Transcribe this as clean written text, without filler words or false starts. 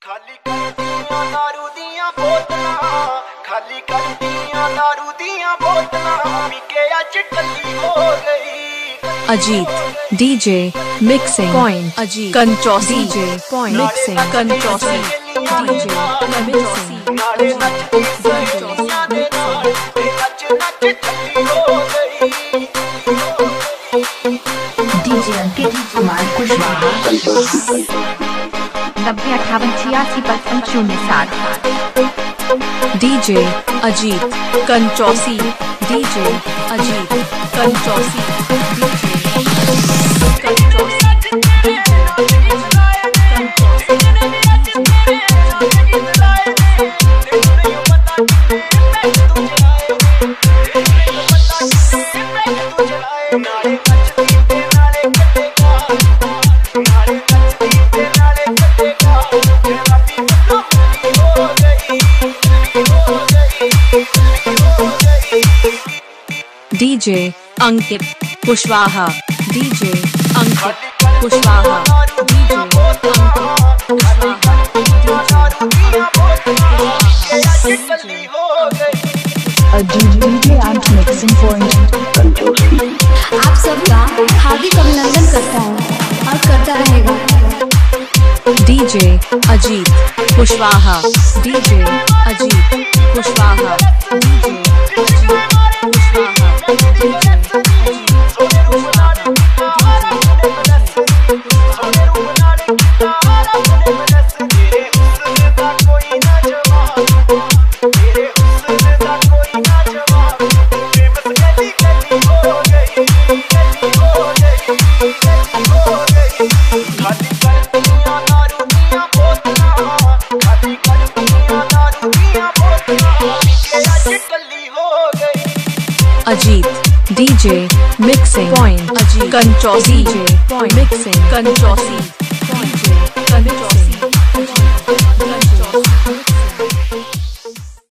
खाली करदियां दारू दियां बोतलां, खाली करदियां दारू दियां बोतलां, पी के अज टल्ली हो गई। Ajit DJ mixing point, Ajit Kanchausi DJ point mixing Kanchausi DJ Kanchausi नाले नचदी सहेलियां दे नाल नच नच टल्ली हो गई। DJ Ankit Kumar Kushwaha 9058865507। DJ Ajit Kanchausi DJ Ajit Kanchausi DJ DJ Ankit Kushwaha DJ Ankit Kushwaha DJ Ankit Kushwaha आप सबका हार्दिक अभिनंदन करता हूँ और करता रहेगा। DJ Ajit Kushwaha DJ Ajit Kushwaha DJ Ajit Kushwaha DJ Ajit DJ mixing point, Ajit Kanchausi DJ point mixing Kanchausi.